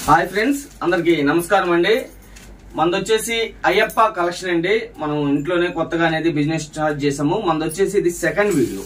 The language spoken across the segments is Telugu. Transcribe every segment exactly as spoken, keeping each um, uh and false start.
హాయ్ ఫ్రెండ్స్, అందరికి నమస్కారం అండి. మనది వచ్చేసి అయ్యప్ప కలెక్షన్ అండి. మనం ఇంట్లోనే కొత్తగా అనేది బిజినెస్ స్టార్ట్ చేసాము. మనది వచ్చేసి ఇది సెకండ్ వీడియో.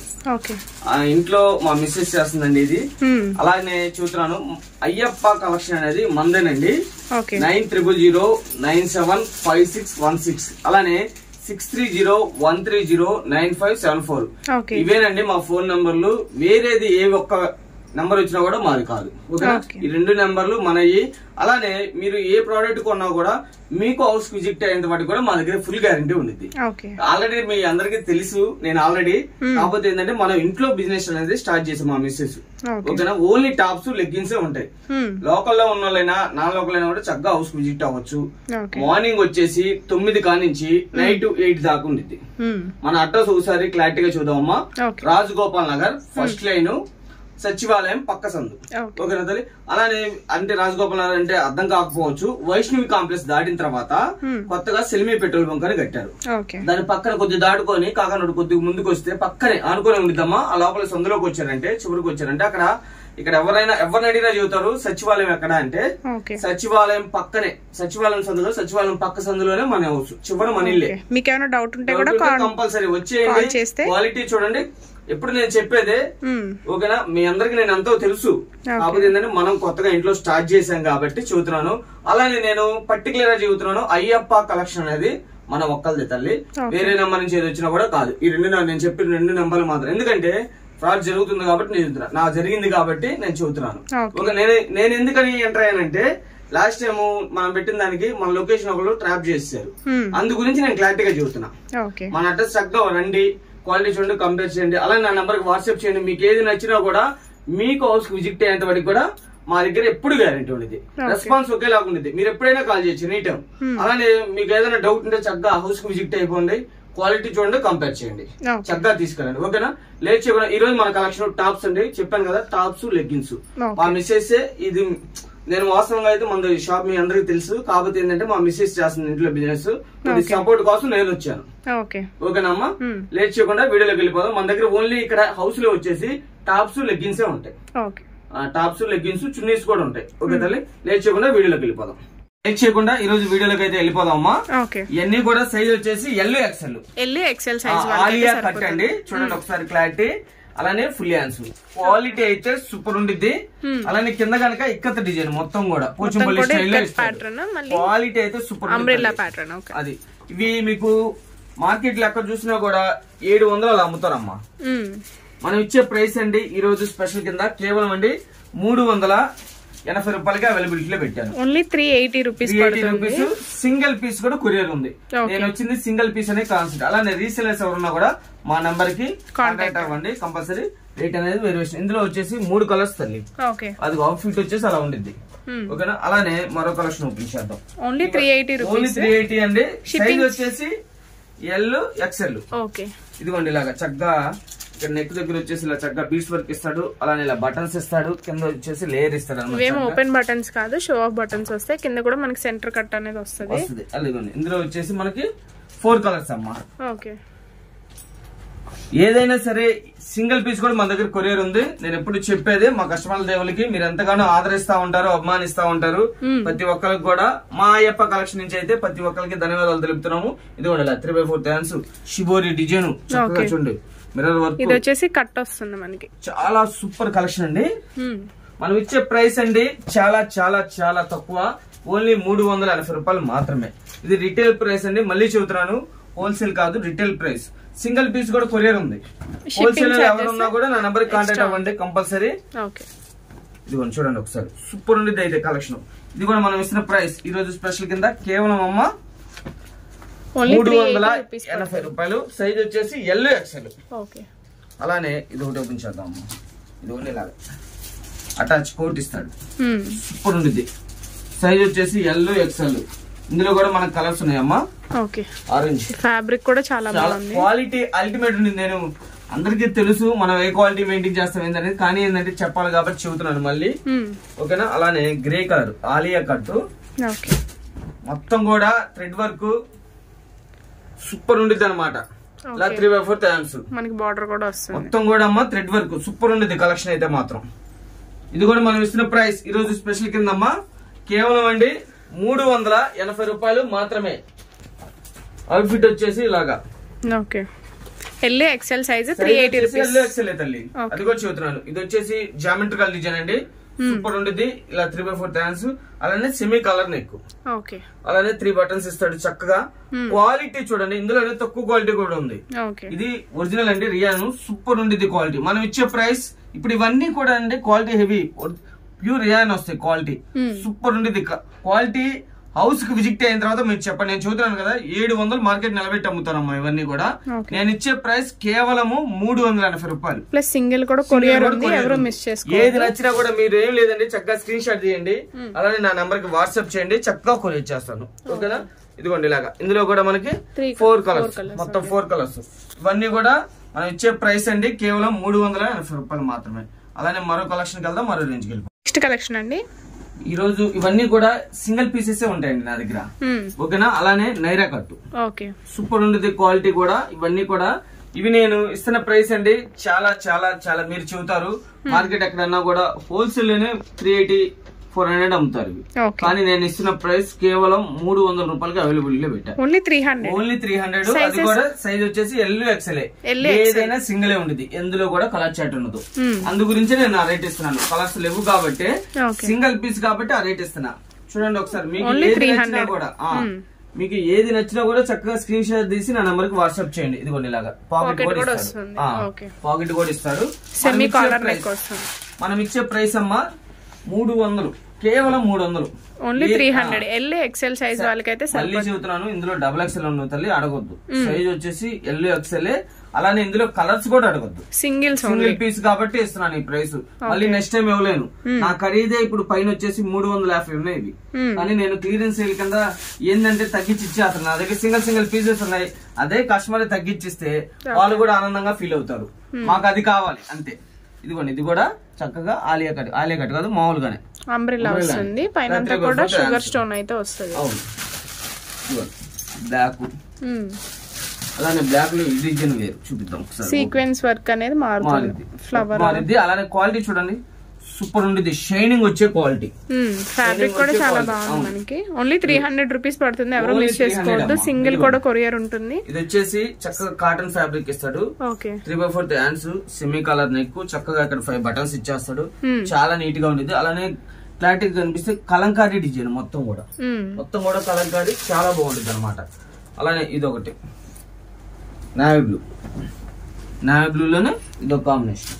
ఇంట్లో మా మిస్సెస్ చేస్తుందండి ఇది. అలానే చూస్తున్నాను, అయ్యప్ప కలెక్షన్ అనేది మందేనండి. Nine triple zero nine seven five six one six అలానే six three zero one three zero nine five seven four ఇవేనండి మా ఫోన్ నంబర్లు. వేరేది ఏ ఒక్క నంబర్ వచ్చినా కూడా మాది కాదు. ఈ రెండు నెంబర్లు మనవి. అలానే మీరు ఏ ప్రోడక్ట్ కొన్నా కూడా మీకు హౌస్ విజిట్ అయ్యేంత వాటికి కూడా మా దగ్గర ఫుల్ గ్యారంటీ ఉంది. ఆల్రెడీ మీ అందరికి తెలుసు నేను ఆల్రెడీ. కాకపోతే ఏంటంటే మనం ఇంట్లో బిజినెస్ అనేది స్టార్ట్ చేసాం మా మిస్సెస్. ఓకేనా, ఓన్లీ టాప్స్ లెగ్గిన్స్ ఉంటాయి. లోకల్లో ఉన్న వాళ్ళైనా నాన్ లోకల్ అయినా కూడా చక్కగా హౌస్ విజిట్ అవ్వచ్చు. మార్నింగ్ వచ్చేసి తొమ్మిది కానించి నైట్ ఎయిట్ దాకా ఉండిద్ది. మన అడ్రస్ ఒకసారి క్లారిటీగా చూద్దామమ్మా. రాజగోపాల్ నగర్ ఫస్ట్ లైన్, సచివాలయం పక్క సందు. ఓకేనా తల్లి. అలానే అంటే రాజగోపాల్ నగర్ అంటే అర్థం కాకపోవచ్చు, వైష్ణవి కాంప్లెక్స్ దాటిన తర్వాత కొత్తగా సెల్మీ పెట్రోల్ బంక్ అని కట్టారు. దాని పక్కన కొద్ది దాటుకొని కాకనాడు కొద్దిగా ముందుకు వస్తే పక్కనే ఆనుకొని ఉండిద్దామా. ఆ లోపల సందులోకి వచ్చారంటే చివరికి వచ్చారంటే అక్కడ ఇక్కడ ఎవరైనా ఎవరిని అడిగినా చెబుతారు సచివాలయం ఎక్కడ అంటే సచివాలయం పక్కనే. సచివాలయం సందులో సచివాలయం పక్క సందులోనే మన హౌస్ చివరి మన ఇల్లే. మీకు డౌట్ ఉంటే కంపల్సరీ వచ్చేయండి. క్వాలిటీ చూడండి. ఎప్పుడు నేను చెప్పేదే ఓకేనా, మీ అందరికి నేను ఎంతో తెలుసు. కాకపోతే ఏంటంటే మనం కొత్తగా ఇంట్లో స్టార్ట్ చేశాం కాబట్టి చెబుతున్నాను. అలానే నేను పర్టికులర్ గా చెబుతున్నాను, అయ్యప్ప కలెక్షన్ అనేది మన ఒక్కరిది తల్లి. వేరే నెంబర్ నుంచి ఏది వచ్చినా కూడా కాదు. ఈ రెండు నేను చెప్పిన రెండు నెంబర్లు మాత్రం. ఎందుకంటే ఫ్రాడ్ జరుగుతుంది కాబట్టి నేను చెబుతున్నా, నా జరిగింది కాబట్టి నేను చెబుతున్నాను. ఓకే, నేను నేను ఎందుకని ఎంటర్ అయ్యానంటే లాస్ట్ టైం మనం పెట్టిన దానికి మన లొకేషన్ ఒకళ్ళు ట్రాప్ చేశారు. అందు గురించి నేను క్లారిటీగా చెబుతున్నా. మన అడ్రస్ చక్కగా రండి, క్వాలిటీ చూడండి, కంపేర్ చేయండి. అలాగే నా నెంబర్ కి వాట్సాప్ చేయండి. మీకు ఏది నచ్చినా కూడా మీకు హౌస్ విజిట్ అయ్యేంత వరకు కూడా మా దగ్గర ఎప్పుడు గ్యారెంటీ ఉండేది. రెస్పాన్స్ ఒకేలాగా ఉండేది. మీరు ఎప్పుడైనా కాల్ చేయొచ్చు ఎనీ టైం. అలానే మీకు ఏదైనా డౌట్ ఉంటే చక్కగా హౌస్ కి విజిట్ అయిపోండి. క్వాలిటీ చూడండి, కంపేర్ చేయండి, చక్కగా తీసుకెళ్ళండి. ఓకేనా, లేట్ చేయకుండా ఈ రోజు మన కలెక్షన్ టాప్స్ అండి. చెప్పాను కదా, టాప్స్ లెగ్గిన్స్. మా మిస్సెస్ ఇది నేను వాస్తవంగా అయితే మన షాప్ మీ అందరికి తెలుసు. కాకపోతే ఏంటంటే మా మిస్సెస్ చేస్తుంది ఇంట్లో బిజినెస్. సపోర్ట్ కోసం నేను వచ్చాను. ఓకేనమ్మా, లేట్ చేయకుండా వీడియోలోకి వెళ్ళిపోదాం. మన దగ్గర ఓన్లీ ఇక్కడ హౌస్ లో వచ్చేసి టాప్స్ లెగ్గిన్సే ఉంటాయి. టాప్స్ లెగ్గిన్స్ చున్నీస్ కూడా ఉంటాయి. ఓకే తల్లి, లేట్ చేయకుండా వీడియోలోకి వెళ్ళిపోదాం. లేట్ చేయకుండా ఈ రోజు వీడియోలోకి అయితే వెళ్ళిపోదామా. ఇవన్నీ కూడా సైజ్ వచ్చేసి L XL L XL size Alia cut అండి. చూడండి ఒకసారి క్లారిటీ. అలానే ఫుల్ హ్యాండ్స్. క్వాలిటీ అయితే సూపర్ ఉండిద్ది. అలానే కింద కనుక ఇక్కత డిజైన్ మొత్తం కూడా పోచంపల్లి స్టైల్ లో ఇస్తారు. క్వాలిటీ అయితే సూపర్ అంబ్రెల్లా ప్యాటర్న్. అది ఇవి మీకు మార్కెట్ లో ఎక్కడ చూసినా కూడా ఏడు వందలు అలా అమ్ముతారమ్మా. మనం ఇచ్చే ప్రైస్ అండి ఈ రోజు స్పెషల్ కింద కేవలం అండి మూడు వందల ఎనభై రూపాయలకి అవైలబిలిటీలో పెట్టాను. Only three eighty rupees rupees single piece కూడా కొరియర్ ఉంది. నేను వచ్చింది సింగిల్ పీస్ అనే కాన్సెప్ట్. అలానే రీసేలర్స్ ఎవరున్నా కూడా మా నంబర్ కి కాంటాక్ట్ అవ్వండి. కంపల్సరీ రేట్ అనేది వేరియేషన్. ఇందులో వచ్చేసి మూడు కలర్స్ తల్లి. అది అవుట్ ఫిట్ వచ్చేసి అలా ఉండిద్ది. ఓకేనా, అలానే మరో కలెక్షన్ ఓపెన్ చేద్దాం. Only three eighty only three eighty అండి. సైజ్ వచ్చేసి ఎల్ ఎక్స్ఎల్. ఇదిగోండి ఇలాగా చక్కగా ఇక్కడ నెక్ దగ్గర వచ్చేసి ఇలా చక్కగా బీట్స్ వర్క్ ఇస్తాడు. అలానే ఇలా బటన్స్ ఇస్తాడు. కింద వచ్చేసి లేయర్ ఇస్తాడు. ఇవేమో ఓపెన్ బటన్స్ కాదు, షో ఆఫ్ బటన్స్ వస్తాయి. కింద కూడా మనకి సెంటర్ కట్ అనేది వస్తుంది. అలాగే ఇందులో వచ్చేసి మనకి ఫోర్ కలర్స్ అమ్మా. ఓకే, ఏదైనా సరే సింగిల్ పీస్ కూడా మన దగ్గర కొరియర్ ఉంది. నేను ఎప్పుడు చెప్పేది మా కస్టమర్ల దేవులకి మీరు ఎంతగానో ఆదరిస్తా ఉంటారు, అభిమానిస్తా ఉంటారు. ప్రతి ఒక్కరికి కూడా మా అయ్యప్ప కలెక్షన్ నుంచి అయితే ప్రతి ఒక్కరికి ధన్యవాదాలు తెలుపుతున్నాము. ఇది కూడా three by four thanks shibori design చక్కగా చూడండి. Mirror work. ఇది వచ్చేసి కట్ వస్తుంది మనకి. చాలా సూపర్ కలెక్షన్ అండి. మనం ఇచ్చే ప్రైస్ అండి చాలా చాలా చాలా తక్కువ. ఓన్లీ మూడు వందల ఎనభై రూపాయలు మాత్రమే. ఇది రిటైల్ ప్రైస్ అండి. మళ్ళీ చెబుతున్నాను, హోల్సేల్ కాదు, రిటైల్ ప్రైస్. సింగిల్ పీస్ కూడా కొరియర్ ఉంది. హోల్సేల్ ఎవరున్నా కూడా నా నెంబర్ కాంటాక్ట్ అవ్వండి కంపల్సరీ. ఇదిగోండి చూడండి ఒకసారి సూపర్ ఉండేది అయితే కలెక్షన్. ఇది కూడా మనం ఇస్తున్న ప్రైస్ ఈ రోజు స్పెషల్ కింద కేవలం అమ్మ మూడు వందల ఎనభై రూపాయలు. సైజ్ వచ్చేసి ఎల్ ఎక్స్ఎల్. అలానే ఇది ఒకటి ఓపెన్ చేద్దాం. ఇది ఒకటి ఇలాగా అటాచ్ కోట్ ఇస్తాడు. సూపర్ ఉంది. సైజ్ వచ్చేసి ఎల్ ఎక్స్ఎల్. ఇందులో కూడా మనకు కలర్స్ ఉన్నాయమ్మా. ఆరెంజ్ ఫ్యాబ్రిక్ కూడా చాలా బాగుంది. క్వాలిటీ అల్టిమేట్ ఉంది. నేను అందరికీ తెలుసు మనం ఏ క్వాలిటీ మెయింటైన్ చేస్తాం ఏంటనేది. కానీ ఏంటంటే చెప్పాలి కాబట్టి చెబుతున్నాను మళ్ళీ. ఓకేనా, అలానే గ్రే కలర్ ఆలియా కట్ మొత్తం కూడా థ్రెడ్ వర్క్ సూపర్ ఉండిద్ది అనమాట. Three by four thanks. మనకి బార్డర్ కూడా వస్తుంది. మొత్తం కూడా అమ్మా థ్రెడ్ వర్క్ సూపర్ ఉండిద్ది కలెక్షన్ అయితే మాత్రం. ఇది కూడా మనం ఇస్తున్న ప్రైస్ ఈ రోజు స్పెషల్ కిందమ్మా కేవలం అండి మూడు వందల ఎనభై రూపాయలు మాత్రమే. అవుట్ఫిట్ వచ్చేసి ఇలాగా okay. L XL size three eighty rupees. L XL తల్లి అది కూడా చెబుతున్నాను. ఇది వచ్చేసి జామెట్రికల్ డిజైన్ అండి, సూపర్ ఉండేది. ఇలా త్రీ బై ఫోర్ హ్యాండ్స్, అలానే సెమీ కలర్ నెక్, అలానే త్రీ బటన్స్ ఇస్తాడు చక్కగా. క్వాలిటీ చూడండి, ఇందులో తక్కువ క్వాలిటీ కూడా ఉంది. ఇది ఒరిజినల్ అండి, రియాన్ సూపర్ ఉండేది క్వాలిటీ. మనం ఇచ్చే ప్రైస్ ఇప్పుడు ఇవన్నీ కూడా అండి క్వాలిటీ హెవీ ప్యూర్ రియాన్ వస్తాయి. క్వాలిటీ సూపర్ ఉండేది. క్వాలిటీ హౌస్ కి విజిట్ అయిన తర్వాత మీరు చెప్పండి. నేను చూద్దాను కదా, ఏడు వందలు మార్కెట్ నిలబెట్టి అమ్ముతానమ్మా ఇవన్నీ కూడా. నేను ఇచ్చే ప్రైస్ కేవలము మూడు వందల ఎనభై రూపాయలు ప్లస్ సింగిల్ కూడా కొరియర్ ఉంది. ఎవరు మిస్ చేసుకోవద్దు. ఏది నచ్చినా కూడా మీరు ఏం లేదండి, చక్కగా స్క్రీన్ షాట్ తీయండి, అలానే నా నంబర్ కి వాట్సాప్ చేయండి, చక్కగా కొరియర్ చేస్తాను. ఓకేనా? ఇదిగోండి ఇలాగా. ఇందులో కూడా మనకి ఫోర్ కలర్స్, మొత్తం ఫోర్ కలర్స్. ఇవన్నీ కూడా మనం ఇచ్చే ప్రైస్ అండి కేవలం మూడు వందల ఎనభై రూపాయలు మాత్రమే. అలానే మరో కలెక్షన్ కి వెళ్దాం, మరో రేంజ్ కి వెళ్దాం. నెక్స్ట్ కలెక్షన్ అండి, ఈ రోజు ఇవన్నీ కూడా సింగిల్ పీసెస్ ఉంటాయండి నా దగ్గర. ఓకేనా? అలానే నైరా కట్టు సూపర్ ఉండేది క్వాలిటీ కూడా. ఇవన్నీ కూడా ఇవి నేను ఇస్తున్న ప్రైస్ అండి చాలా చాలా చాలా మీరు చెబుతారు మార్కెట్ ఎక్కడన్నా కూడా హోల్సేల్ లోనే త్రీ ఎయిటీ ఫోర్ హండ్రెడ్ అమ్ముతారు. కానీ నేను ఇస్తున్న ప్రైస్ కేవలం మూడు వందల రూపాయలకి అవైలబుల్ గా పెట్టాను. Only three hundred only three hundred అది కూడా సైజ్ వచ్చేసి ఎల్ ఎక్స్ఎల్. ఏదైనా సింగిల్ ఉండేది, ఎందులో కూడా కలర్ చాట్ ఉండదు. అందు గురించి నేను ఆ రేట్ ఇస్తున్నాను. కలర్స్ లేవు కాబట్టి సింగిల్ పీస్ కాబట్టి ఆ రేట్ ఇస్తున్నా. చూడండి ఒకసారి, మీకు ఏది నచ్చినా కూడా మీకు ఏది నచ్చినా కూడా చక్కగా స్క్రీన్ షాట్ తీసి నా నంబర్ కి వాట్సాప్ చేయండి. ఇదిగోండి ఇలాగా పాకెట్ కూడా ఇస్తారు, పాకెట్ కూడా ఇస్తారు. మనం ఇచ్చే ప్రైస్ అమ్మా మూడు వందలు, కేవలం మూడు వందలు. Only three hundred. L XL size వాళ్ళకైతే మళ్ళీ చెబుతున్నాను, ఇందులో డబుల్ ఎక్స్ఎల్ ఉన్న తల్లి అడగొద్దు. సైజ్ వచ్చేసి ఎల్ ఎక్స్ఎల్. అలానే ఇందులో కలర్స్ కూడా అడగొద్దు, సింగిల్ సింగిల్ పీస్ కాబట్టి ఇస్తున్నాను ఈ ప్రైస్. మళ్ళీ నెక్స్ట్ టైం ఇవ్వలేను. నా ఖరీదే ఇప్పుడు పైన వచ్చేసి మూడు వందల యాభై ఉన్నాయి ఇవి. కానీ నేను క్లియరెన్స్ సేల్ కింద ఏంటంటే తగ్గించి ఇచ్చేస్తాను. నా దగ్గర సింగిల్ సింగిల్ పీసెస్ ఉన్నాయి. అదే కస్టమర్ తగ్గించిస్తే వాళ్ళు కూడా ఆనందంగా ఫీల్ అవుతారు. మాకు అది కావాలి అంతే. ఇదిగోండి, ఇది కూడా చక్కగా ఆలియా కట్, ఆలియా కట్ కాదు మామూలుగానే అంబ్రెల్లా వస్తుంది. పైన కూడా షుగర్ స్టోన్ అయితే వస్తుంది. అవును, బ్లాక్. అలానే బ్లాక్ లో డిజైన్ వేరు చూపిద్దాం ఒకసారి. సీక్వెన్స్ వర్క్ అనేది మారుతుంది, ఫ్లవర్ మారుతుంది. అలానే క్వాలిటీ చూడండి, సూపర్ ఉండేది. షైనింగ్ వచ్చే క్వాలిటీ. ఫ్యాబ్రిక్ కూడా చాలా బాగుంది. మనకి ఓన్లీ త్రీ హండ్రెడ్ రూపీస్ పడుతుంది. ఎవరు మిస్ చేసుకోవద్దు. సింగిల్ కూడా కొరియర్ ఉంటుంది. ఇది వచ్చేసి చక్కగా కాటన్ ఫ్యాబ్రిక్ ఇస్తాడు. Three by fourth hands, semi collar neck, చక్కగా ఇక్కడ ఫైవ్ బటన్స్ ఇచ్చేస్తాడు. చాలా నీట్ గా ఉండేది. అలానే క్లారిటీ కనిపిస్తే కలంకారీ డిజైన్ మొత్తం కూడా, మొత్తం కూడా కలంకారీ చాలా బాగుంటుంది అనమాట. అలానే ఇది ఒకటి నావీ బ్లూ, నావీ బ్లూ లోనే ఇదొక కాంబినేషన్.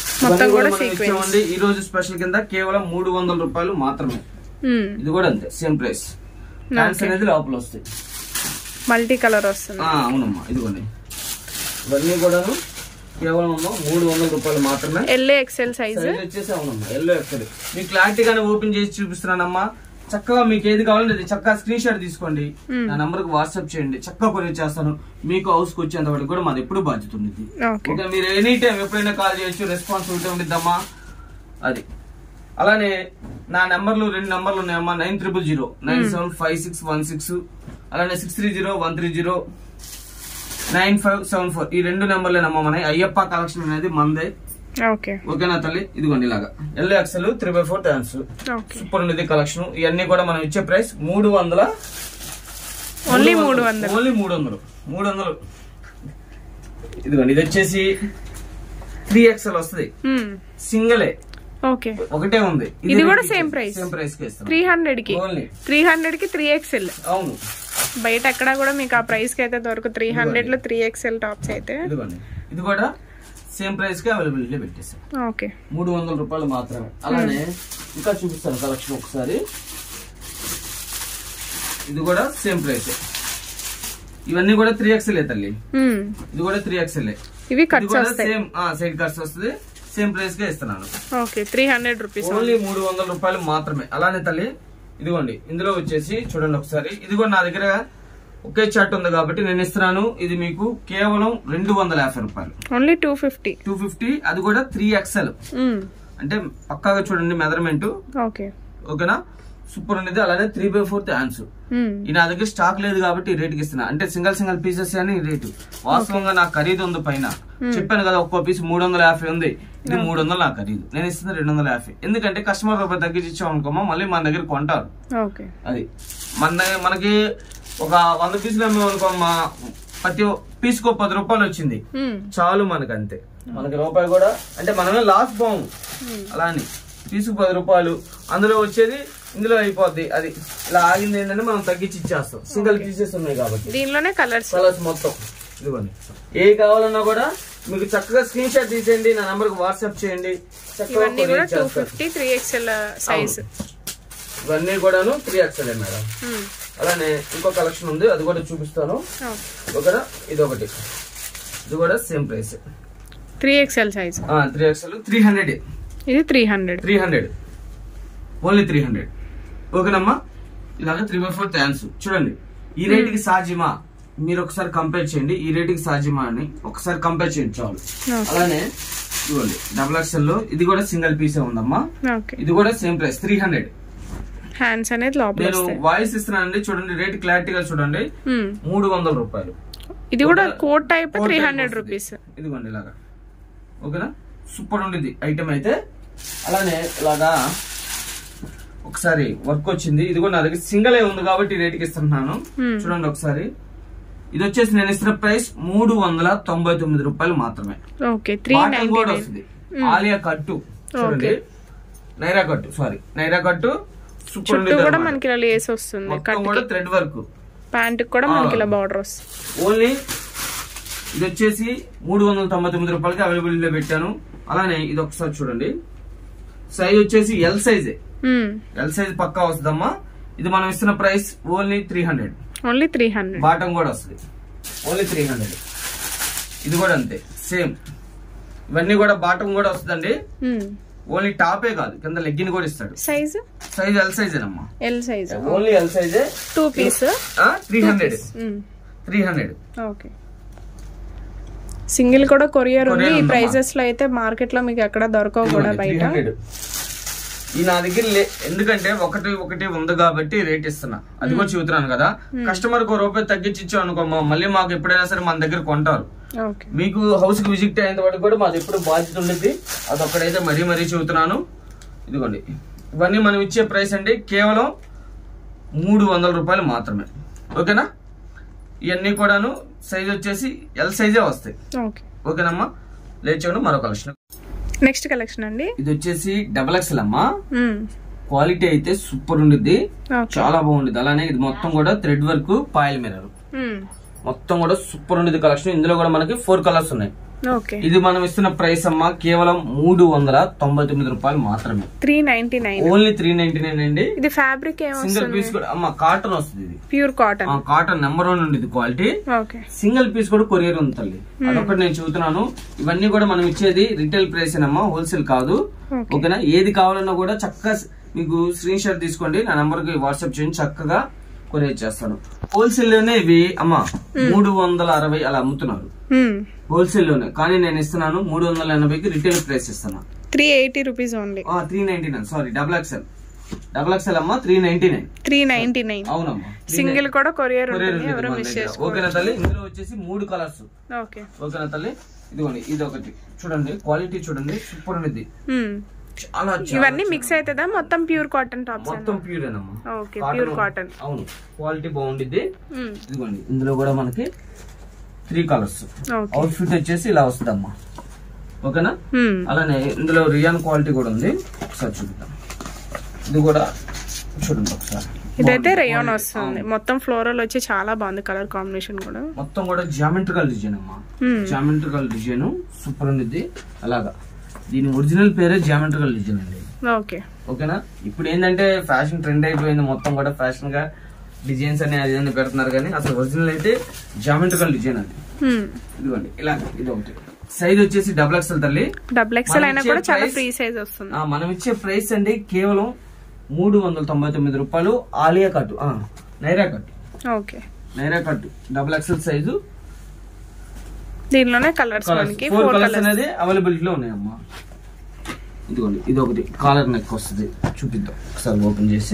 ఈ రోజు స్పెషల్ కింద కేవలం మూడు వందల రూపాయలు మాత్రమే. ఇది కూడా అంతే సేమ్ ప్రైస్. హ్యాండ్స్ అనేది లోపల వస్తాయి, మల్టీ కలర్ వస్తుంది. అవునమ్మా, ఇదిగోండి ఇవన్నీ కూడా కేవలం మూడు వందల రూపాయలు మాత్రమే. ఎల్ ఎక్స్ఎల్ సైజ్ వచ్చేసి. అవునమ్మా, ఎల్లో ఎక్స్ఎల్. మీకు క్లారిటీగానే ఓపెన్ చేసి చూపిస్తున్నానమ్మా. చక్కగా మీకు ఏది కావాలంటే చక్కగా స్క్రీన్ షాట్ తీసుకోండి, నా నంబర్ కి వాట్సాప్ చేయండి, చక్కగా కొరియర్ చేస్తాను. మీకు హౌస్ కి వచ్చేంత వరకు కూడా మాది ఎప్పుడు బాధ్యత ఉంది. ఓకే, మీరు ఎనీ టైం ఎప్పుడైనా కాల్ చేయొచ్చు, రెస్పాన్సిబిలిటీ ఉండిద్దమ్మా. అది అలానే నా నెంబర్లు రెండు నెంబర్లు ఉన్నాయమ్మా. Nine triple zero nine seven five six one six అలానే six three zero one three zero nine five seven four ఈ రెండు నెంబర్లేనమ్మా. మన అయ్యప్ప కలెక్షన్ అనేది మందే. ఓకేనా తల్లి? ఇదిగోండి ఇలాగా L XL three by four hands, super ఉండేది కలెక్షన్. ఇవన్నీ కూడా మనం ఇచ్చే ప్రైస్ మూడు వందల ఓన్లీ మూడు వందలు ఓన్లీ మూడు వందలు మూడు వందలు ఇదిగోండి, ఇది వచ్చేసి త్రీ ఎక్స్ఎల్ వస్తుంది, సింగిలే. ఓకే, ఒకటే ఉంది. ఇది కూడా సేమ్ ప్రైస్, సేమ్ ప్రైస్ కి త్రీ హండ్రెడ్ కి త్రీ హండ్రెడ్ కి త్రీ ఎక్స్ఎల్. అవును, బయట ఎక్కడా కూడా మీకు ఆ ప్రైస్ కి అయితే దొరకదు. త్రీ హండ్రెడ్ లో త్రీ ఎక్స్ఎల్ టాప్స్ అయితే ఇదిగోండి, ఇది కూడా సేమ్ ప్రైస్ కి అవైలబిలిటీ పెట్టేసాం. ఓకే, మూడు వందల రూపాయలు మాత్రమే. అలానే ఇంకా చూపిస్తాను కలెక్షన్ ఒకసారి. ఇది కూడా సేమ్ ప్రైస్. ఇవన్నీ కూడా త్రీ ఎక్స్ఎల్ తల్లి. ఇది కూడా త్రీ ఎక్స్ఎల్. ఇవి సేమ్ సైడ్ కట్స్ వస్తుంది. సేమ్ ప్రైస్ గా ఇస్తున్నాను. Okay, three hundred rupees only మూడు వందల రూపాయలు మాత్రమే. అలానే తల్లి ఇదిగోండి, ఇందులో వచ్చేసి చూడండి ఒకసారి. ఇది కూడా నా దగ్గర ఒకే చార్ట్ ఉంది కాబట్టి నేను ఇస్తున్నాను. ఇది మీకు కేవలం రెండు వందల యాభై రూపాయలు. Only two fifty two fifty అది కూడా త్రీ ఎక్స్ఎల్. అంటే పక్కాగా చూడండి మెజర్మెంట్. ఓకే, ఓకేనా? సూపర్ ఉండేది. అలానే త్రీ బై ఫోర్త్ హ్యాండ్స్. ఈ నా దగ్గర స్టాక్ లేదు కాబట్టి ఈ రేట్ కి ఇస్తున్నా. అంటే సింగల్ సింగల్ పీసెస్ అని రేటు. వాస్తవంగా నాకు ఖరీదు ఉంది పైన. చెప్పాను కదా ఒక్కో పీస్ మూడు వందల యాభై ఉంది. ఇది మూడు వందలు నాకు ఖరీదు. నేను ఇస్తుంది రెండు వందల యాభై. ఎందుకంటే కస్టమర్ రూపాయి తగ్గించి ఇచ్చాం అనుకోమా మళ్ళీ మన దగ్గర కొంటారు. అది మన మనకి ఒక వంద పీసులు అమ్మేమనుకోమ్మా ప్రతి పీస్ కో పది రూపాయలు వచ్చింది చాలు మనకి. అంతే మనకి రూపాయి కూడా అంటే మనమే లాస్ పోము. అలా అని పీసుకు పది రూపాయలు అందులో వచ్చేది ఇందులో అయిపోద్ది. అది ఇలా ఆగింది ఏంటంటే మనం తగ్గించి ఇచ్చేస్తాం. సింగిల్ పీసెస్ ఉన్నాయి కాబట్టి దీనిలోనే కలర్స్ కలర్స్ మొత్తం ఇదిగోండి. ఏ కావాలన్నా కూడా మీకు చక్కగా స్క్రీన్ షాట్ తీసేయండి, నా నంబర్ కి వాట్సాప్ చేయండి. ఇవన్నీ కూడా two fifty three XL size. ఇవన్నీ కూడాను త్రీ ఎక్స్ఎల్ మేడం. అలానే ఇంకో కలెక్షన్ ఉంది అది కూడా చూపిస్తాను. ఓకేనా, ఇది ఒకటి ఇది కూడా same price three XL size. Three XL three hundred. ఇది three hundred three hundred only three hundred. ఓకేనమ్మా, ఇలాగా త్రీ బై ఫోర్ థ్యాంక్స్. చూడండి ఈ రేటుకి సాధ్యమా మీరు ఒకసారి కంపేర్ చేయండి. ఈ రేటుకి సాధ్యమా అని ఒకసారి కంపేర్ చేయండి చాలు. అలానే ఇవ్వండి డబుల్ ఎక్స్ఎల్ లో ఇది కూడా సింగిల్ పీసే ఉందమ్మా. ఇది కూడా same price three hundred. Hands అనేది లోపల నేను వాయిస్ ఇస్తున్నానండి, చూడండి రేట్ క్లారిటీగా చూడండి. మూడు వందల రూపాయలు. ఇది కూడా coat type three hundred rupees. ఇదిగోండి ఇలాగా. ఓకేనా, సూపర్ ఉండేది ఐటమ్ అయితే. అలానే ఇలాగా ఒకసారి వర్క్ వచ్చింది. ఇది కూడా నా దగ్గర సింగిల్ ఉంది కాబట్టి రేట్ కి ఇస్తున్నాను. చూడండి ఒకసారి. ఇది వచ్చేసి నేను ఇస్తున్న ప్రైస్ మూడు వందల తొంభై తొమ్మిది రూపాయలు మాత్రమే. కూడా వస్తుంది ఆలియా కట్టు. చూడండి నైరా కట్టు సారీ నైరా కట్టు సూపర్ కూడా మనకి ఇలా లేస్ వస్తుంది. కూడా థ్రెడ్ వర్క్. ప్యాంట్ కూడా మనకి ఇలా బార్డర్ వస్తుంది. ఓన్లీ ఇది వచ్చేసి మూడు వందల తొంభై తొమ్మిది రూపాయలకి అవైలబిలిటీ లో పెట్టాను. అలానే ఇది ఒకసారి చూడండి. సైజ్ వచ్చేసి ఎల్ సైజే. ఎల్ సైజ్ పక్కా వస్తుందమ్మా. ఇది మనం ఇస్తున్న price only three hundred. Only three hundred. Bottom కూడా వస్తుంది ఓన్లీ త్రీ హండ్రెడ్. ఇది కూడా అంతే సేమ్. ఇవన్నీ కూడా బాటం కూడా వస్తుందండి. ఓన్లీ టాపే కాదు కింద లెగ్గిన్ కూడా ఇస్తాడు. సైజ్ సైజ్ ఎల్ సైజ్ అమ్మా. ఎల్ సైజ్ ఓన్లీ ఎల్ సైజే. Two piece three hundred. Three hundred. Okay, single కూడా కొరియర్ ఉంది. ఈ ప్రైజెస్ లో అయితే మార్కెట్ లో మీకు ఎక్కడ దొరకవు కూడా బయట. ఈ నా దగ్గర ఎందుకంటే ఒకటి ఒకటి ఉంది కాబట్టి రేట్ ఇస్తున్నా. అది కూడా చూస్తున్నాను కదా. కస్టమర్ కు రూపాయి తగ్గించి ఇచ్చాం అనుకో మళ్ళీ మాకు ఎప్పుడైనా సరే మన దగ్గర కొంటారు. మీకు హౌస్ కి విజిట్ అయిన వరకు కూడా మాది ఎప్పుడు బాధ్యత ఉండేది. అది ఒక్కడైతే మరీ మరీ చెబుతున్నాను. ఇదిగోండి ఇవన్నీ మనం ఇచ్చే ప్రైస్ అండి కేవలం మూడు వందల రూపాయలు మాత్రమే. ఓకేనా, ఇవన్నీ కూడాను సైజ్ వచ్చేసి ఎల్ సైజే వస్తాయి. ఓకేనమ్మా, లేచండి మరో కలెక్షన్. నెక్స్ట్ కలెక్షన్ అండి ఇది వచ్చేసి డబల్ ఎక్స్ఎల్ అమ్మా. క్వాలిటీ అయితే సూపర్ ఉండిద్ది, చాలా బాగుండిద్ది. అలానే ఇది మొత్తం కూడా థ్రెడ్ వర్క్ పాయిల్ మిర్రర్ మొత్తం కూడా సూపర్ ఉండేది కలెక్షన్. ఇందులో కూడా మనకి ఫోర్ కలర్స్ ఉన్నాయి. ఇది మనం ఇస్తున్న ప్రైస్ అమ్మా కేవలం మూడు వందల తొంభై తొమ్మిది రూపాయలు మాత్రమే. Three ninety nine only three ninety nine అండి. ఇది ఫ్యాబ్రిక్ సింగిల్ పీస్ కూడా అమ్మా కాటన్ వస్తుంది. ఇది pure cotton. Cotton number one ఉండేది క్వాలిటీ. సింగిల్ పీస్ కూడా కొరియర్ ఉంది తల్లి. అదొకటి నేను చెబుతున్నాను. ఇవన్నీ కూడా మనం ఇచ్చేది రిటైల్ ప్రైస్ అమ్మా, హోల్సేల్ కాదు. ఓకేనా, ఏది కావాలన్నా కూడా చక్కగా మీకు స్క్రీన్ షాట్ తీసుకోండి, నా నంబర్ కి వాట్సాప్ చేయండి, చక్కగా కొరియర్ చేస్తాను. హోల్సేల్ లోనే ఇవి అమ్మా మూడు వందల అరవై అలా అమ్ముతున్నారు హోల్సేల్ లోనే. కానీ నేను ఇస్తున్నాను మూడు వందల ఎనభైకి రిటైల్ ప్రైస్ ఇస్తాను. Three eighty rupees only. Three ninety nine sorry double XL double XL అమ్మా three ninety nine. Three ninety nine అవునమ్మా. సింగిల్ కూడా కొరియర్ ఓకేనా తల్లి. ఇందులో వచ్చేసి మూడు కలర్స్. ఓకేనా తల్లి. ఇదిగోండి ఇది ఒకటి చూడండి, క్వాలిటీ చూడండి సూపర్ ఉంది. చాలా ఇవన్నీ మిక్స్ అవుతుందా మొత్తం ప్యూర్ కాటన్ టాప్స్? మొత్తం ప్యూర్ ఏనమ్మా. Okay, pure cotton. అవును, క్వాలిటీ బాగుండిద్ది. ఇదిగోండి ఇందులో కూడా మనకి త్రీ కలర్స్. అవుట్ ఫిట్ వచ్చేసి ఇలా వస్తుందమ్మా. ఓకేనా, అలానే ఇందులో రియాన్ క్వాలిటీ కూడా ఉంది. ఒకసారి చూపిద్దాం. ఇది కూడా చూడండి ఒకసారి. ఇదైతే రేయాన్ వస్తుంది. మొత్తం ఫ్లోరల్ వచ్చి చాలా బాగుంది కలర్ కాంబినేషన్ కూడా. మొత్తం కూడా జామెట్రికల్ డిజైన్ అమ్మా. జామెట్రికల్ డిజైన్ సూపర్ ఉంది. అలాగా దీని ఒరిజినల్ పేరే జామెట్రికల్ డిజైన్ అండి. ఓకే ఓకేనా. ఇప్పుడు ఏంటంటే ఫ్యాషన్ ట్రెండ్ అయిపోయింది, మొత్తం కూడా ఫ్యాషన్ గా డిజైన్స్ అని అది అని పెడుతున్నారు. కానీ అసలు ఒరిజినల్ అయితే జామెట్రికల్ డిజైన్ అది. ఇదిగోండి ఇలా. ఇది ఒకటి సైజ్ వచ్చేసి డబుల్ ఎక్స్ఎల్ తల్లి. డబుల్ ఎక్స్ఎల్ అయినా కూడా చాలా ఫ్రీ సైజ్ వస్తుంది. మనం ఇచ్చే ప్రైస్ అండి కేవలం మూడు వందల తొంభై తొమ్మిది రూపాయలు. ఆలియా కట్టు నైరా కట్టు. Okay, Naira cut double XL size. దీనిలోనే కలర్స్ మనకి ఫోర్ కలర్స్ అనేది అవైలబిలిటీ లో ఉన్నాయమ్మా. ఇదిగోండి ఇది ఒకటి కాలర్ నెక్ వస్తుంది, చూపిద్దాం ఒకసారి ఓపెన్ చేసి.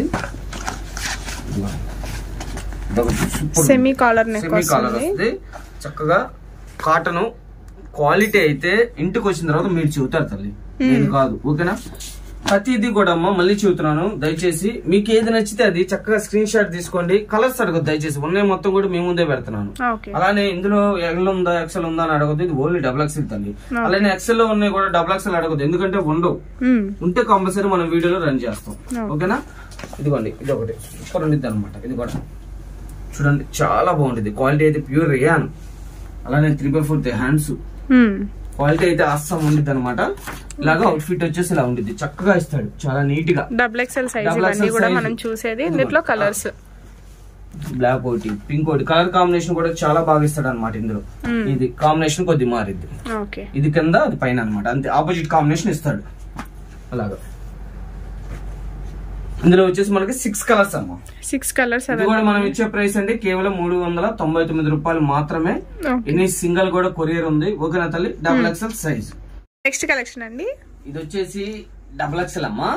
Semi collar neck semi collar వస్తుంది, చక్కగా కాటన్ క్వాలిటీ అయితే ఇంటికి వచ్చిన తర్వాత మీరు చెబుతారు తల్లి, నేను కాదు. ఓకేనా? ప్రతిదీ కూడా అమ్మ మళ్ళీ చెబుతున్నాను, దయచేసి మీకు ఏది నచ్చితే అది చక్కగా స్క్రీన్ షాట్ తీసుకోండి. కలర్స్ అడగదు దయచేసి, ఉన్నాయి మొత్తం కూడా మీ ముందే పెడుతున్నాను. అలానే ఇందులో ఎల్ ఉందా ఎక్సెల్ ఉందా అని అడగదు, ఇది ఓన్లీ డబుల్ ఎక్సెల్ తల్లి. అలానే ఎక్సెల్ లో ఉన్నాయి కూడా డబుల్ ఎక్సెల్ అడగదు, ఎందుకంటే ఉండవు. ఉంటే కంపల్సరీ మనం వీడియోలో రన్ చేస్తాం. ఓకేనా? ఇదిగోండి ఇది ఒకటి సూపర్ ఉండిద్ది అనమాట. ఇది కూడా చూడండి చాలా బాగుంటుంది, క్వాలిటీ అయితే ప్యూర్ రియాన్. అలానే three by fourth hands quality అయితే అస్సం ఉండిద్ది అనమాట. ఇలాగా అవుట్ ఫిట్ వచ్చేసి ఇలా ఉండిద్ది, చక్కగా ఇస్తాడు చాలా నీట్ గా. డబుల్ ఎక్స్ఎల్ సైజ్ ఇవన్నీ కూడా మనం చూసేది. ఇందులో కలర్స్ బ్లాక్ ఒకటి పింక్ ఒకటి కలర్ కాంబినేషన్ కూడా చాలా బాగా ఇస్తాడు అనమాట. ఇందులో ఇది కాంబినేషన్ కొద్ది మారిద్ది, ఇది కింద అది పైన అనమాట, అంతే ఆపోజిట్ కాంబినేషన్ ఇస్తాడు అలాగా. ఇందులో వచ్చేసి మనకి సిక్స్ కలర్స్ అమ్మా, సిక్స్ కలర్స్. ఇది కూడా మనం ఇచ్చే ప్రైస్ అండి కేవలం మూడు వందల తొంభై తొమ్మిది రూపాయలు మాత్రమే. ఇన్ని సింగిల్ కూడా కొరియర్ ఉంది. ఓకేనా తల్లి? Double XL size. Next collection అండి, ఇది వచ్చేసి డబుల్ ఎక్స్ఎల్ అమ్మా.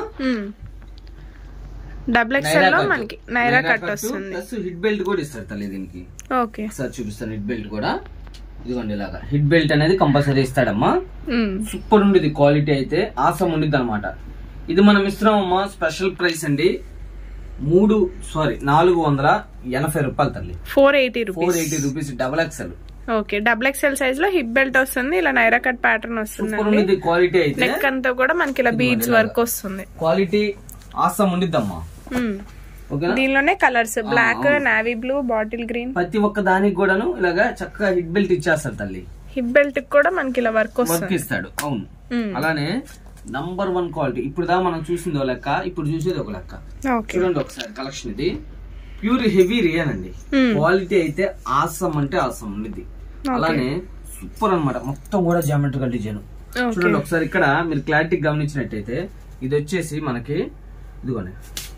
డబుల్ ఎక్స్ఎల్ లో మనకి నైరా కట్ వస్తుంది, ప్లస్ హిట్ బెల్ట్ కూడా ఇస్తారు తల్లి దీనికి. ఓకే సార్ చూపిస్తాను హిట్ బెల్ట్ కూడా. ఇదిగోండి ఇలాగా హిట్ బెల్ట్ అనేది కంపల్సరీ ఇస్తాడమ్మా. సూపర్ ఉండేది క్వాలిటీ అయితే, ఆసం ఉండిద్ది అనమాట. ఇది మనం ఇస్తున్నామమ్మా స్పెషల్ ప్రైస్ అండి, మూడు సారీ నాలుగు వందల ఎనభై రూపాయలు తల్లి. Four eighty rupees four eighty rupees double XL. Okay, double XL size లో హిప్ బెల్ట్ వస్తుంది, ఇలా నైరా కట్ ప్యాటర్న్ వస్తుంది. క్వాలిటీ అయితే నెక్ అంతా కూడా మనకి ఇలా బీడ్స్ వర్క్ వస్తుంది. క్వాలిటీ ఆసం ఉండిద్దమ్మా. దీనిలోనే colours black, navy blue, bottle green, ప్రతి ఒక్క దానికి కూడాను ఇలాగా చక్కగా హిట్ బెల్ట్ ఇచ్చేస్తారు తల్లి. హిప్ బెల్ట్ కూడా మనకి ఇలా వర్క్ వర్క్ ఇస్తాడు. అవును, అలానే నంబర్ వన్ క్వాలిటీ. ఇప్పుడు దా మనం చూసింది ఒక లెక్క, ఇప్పుడు చూసేది ఒక లెక్క. చూడండి ఒకసారి కలెక్షన్, ఇది ప్యూర్ హెవీ రియాన్ అండి. క్వాలిటీ అయితే ఆసం అంటే ఆసం ఉంది. అలానే సూపర్ అనమాట, మొత్తం కూడా జామెట్రికల్ డిజైన్. చూడండి ఒకసారి ఇక్కడ మీరు క్లారిటీ గమనించినట్టయితే ఇది వచ్చేసి మనకి ఇదిగోండి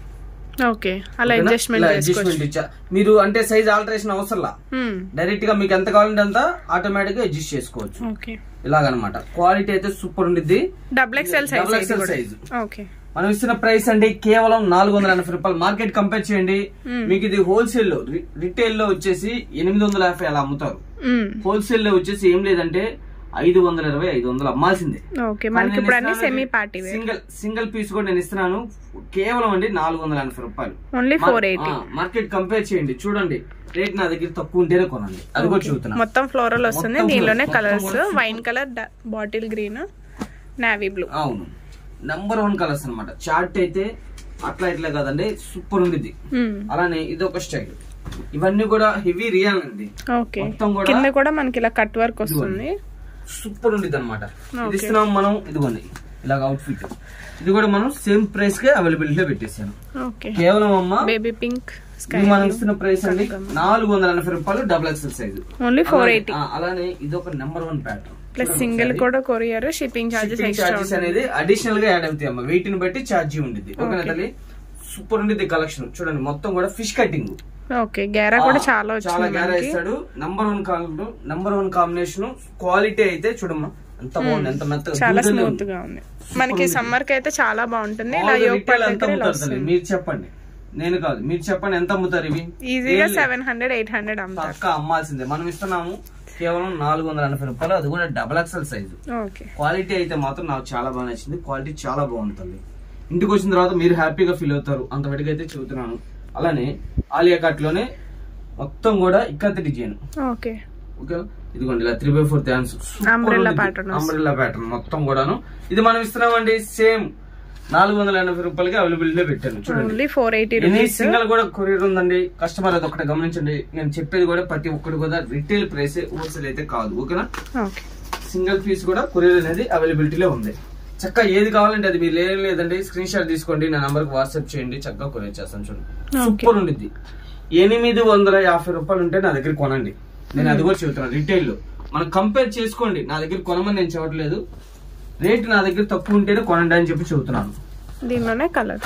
అడ్జస్ట్మెంట్ ఇచ్చా. మీరు అంటే సైజ్ ఆల్టరేషన్ అవసరంలా, డైరెక్ట్ గా మీకు ఎంత కావాలంటే అంత ఆటోమేటిక్ గా అడ్జస్ట్ చేసుకోవచ్చు. ఇలాగనమాట క్వాలిటీ అయితే సూపర్ ఉండిద్ది. Double XL size. మనం ఇస్తున్న ప్రైస్ అండి కేవలం నాలుగు వందల ఎనభై రూపాయలు. మార్కెట్ కంపేర్ చేయండి, మీకు ఇది హోల్సేల్ లో రిటైల్ లో వచ్చేసి ఎనిమిది వందల యాభై అలా అమ్ముతారు. హోల్సేల్ లో వచ్చేసి ఏం లేదంటే ఐదు వందల ఇరవై ఐదు వందలు అమ్మాల్సిందే. సింగిల్ సింగిల్ పీస్ కూడా నేను ఇస్తున్నాను కేవలం అండి నాలుగు వందల ఎనభై రూపాయలు. మార్కెట్ కంపేర్ చేయండి, చూడండి రేట్ నా దగ్గర తక్కువ ఉంటేనే కొనండి. అది కూడా చూస్తున్నా. మొత్తం ఫ్లోరల్ వస్తుంది, దీనిలోనే colours wine colour, bottle green, navy blue. అవును, నంబర్ వన్ కలర్స్ అనమాట. చార్ట్ అయితే అట్లా ఇట్లా కదండి, సూపర్ ఉంది. అలానే ఇది ఒక స్టైల్. ఇవన్నీ కూడా హెవీ రియాన్ అండి. మొత్తం కూడా మనకి ఇలా కట్ వర్క్ వస్తుంది, సూపర్ ఉండేది అనమాట. ఇది ఇస్తున్నాం మనం. ఇదిగోండి ఇలాగ అవుట్ ఫిట్. ఇది కూడా మనం సేమ్ ప్రైస్ కే అవైలబిలిటీ పెట్టేసాను. కేవలం అమ్మ బేబీ పింక్ మనం ఇస్తున్న ప్రైస్ అండి నాలుగు వందల ఎనభై రూపాయలు double XL size. Only four eighty. అలానే ఇది ఒక number one pattern. Plus single కూడా కొరియర్ షిప్పింగ్ చార్జెస్ అనేది అడిషనల్ గా యాడ్ అవుతాయి అమ్మ. వెయిట్ ని బట్టి ఛార్జీ ఉంటుంది. ఓకేనా తల్లి? సూపర్ ఉండేది కలెక్షన్. చూడండి మొత్తం కూడా ఫిష్ కటింగ్. ఓకే, గేరా కూడా చాలా చాలా గేరా ఇస్తాడు. Number one number one combination. Quality అయితే చూడమ్మా ఎంత బాగుంది, ఎంత మెత్తగా చాలా స్మూత్ గా ఉంది. మనకి సమ్మర్ కి అయితే చాలా బాగుంటుంది. మీరు చెప్పండి, నేను కాదు, మీరు చెప్పండి ఎంత అమ్ముతారు ఇవి? ఈజీగా సెవెన్ హండ్రెడ్ ఎయిట్ హండ్రెడ్ పక్క అమ్మాల్సిందే. మనం ఇస్తున్నాము కేవలం నాలుగు వందల ఎనభై రూపాయలు, అది కూడా డబల్ ఎక్స్ఎల్ సైజు. క్వాలిటీ అయితే మాత్రం నాకు చాలా బాగా నచ్చింది. క్వాలిటీ చాలా బాగుంటుంది. ఇంటికి వచ్చిన తర్వాత మీరు హ్యాపీగా ఫీల్ అవుతారు, అంతవరకు అయితే చెబుతున్నాను. అలానే ఆలియా కట్ లోనే మొత్తం కూడా ఇక్కత్ డిజైన్. ఓకే ఓకే, ఇదిగోండి ఇలా త్రీ బై ఫోర్ థ్యాన్స్ అంబ్రెల్లా ప్యాటర్న్ మొత్తం కూడాను. ఇది మనం ఇస్తున్నామండి సేమ్ నాలుగు వందల ఎనభై రూపాయలకి అవైలబిలిటీ పెట్టాను. చూడండి ఫోర్ ఎయిటీ సింగిల్ కూడా కొరియర్ ఉందండి. కస్టమర్ అది ఒకటి గమనించండి. నేను చెప్పేది కూడా ప్రతి ఒక్కటి కూడా రిటైల్ ప్రైస్, హోల్సేల్ అయితే కాదు. ఓకేనా? సింగిల్ పీస్ కూడా కొరియర్ అనేది అవైలబిలిటీలో ఉంది. చక్కగా ఏది కావాలంటే అది మీరు లేదు లేదండి స్క్రీన్ షాట్ తీసుకోండి, నా నంబర్ కి వాట్సాప్ చేయండి, చక్కగా కొరియర్ చేస్తాను. చూడండి సూపర్ ఉండిద్ది. ఎనిమిది వందల యాభై రూపాయలు ఉంటే నా దగ్గర కొనండి. నేను అది కూడా చెబుతున్నాను. రిటైల్ లో మనం కంపేర్ చేసుకోండి. నా దగ్గర కొనమని నేను చెప్పట్లేదు, రేట్ నా దగ్గర తక్కువ ఉంటేనే కొనండి అని చెప్పి చెబుతున్నాను. దీనిలోనే కలర్.